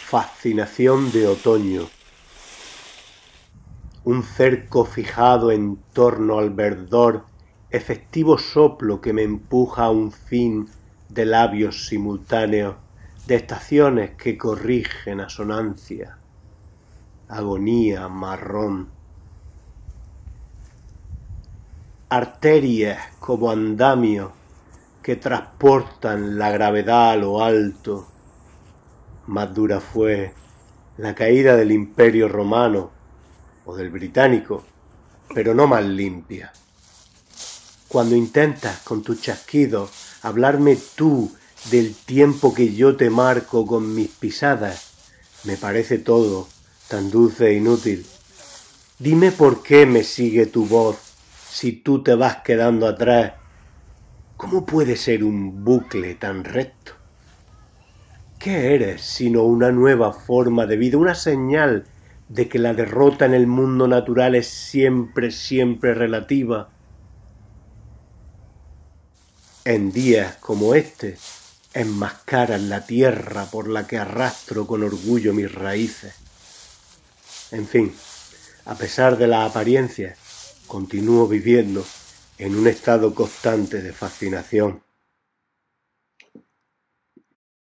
Fascinación de otoño. Un cerco fijado en torno al verdor, efectivo soplo que me empuja a un fin de labios simultáneos, de estaciones que corrigen asonancia. Agonía marrón. Arterias como andamios que transportan la gravedad a lo alto. Más dura fue la caída del Imperio Romano o del británico, pero no más limpia. Cuando intentas con tus chasquidos hablarme tú del tiempo que yo te marco con mis pisadas, me parece todo tan dulce e inútil. Dime por qué me sigue tu voz si tú te vas quedando atrás. ¿Cómo puede ser un bucle tan recto? ¿Qué eres sino una nueva forma de vida, una señal de que la derrota en el mundo natural es siempre, siempre relativa? En días como este, enmascaras la tierra por la que arrastro con orgullo mis raíces. En fin, a pesar de las apariencias, continúo viviendo en un estado constante de fascinación.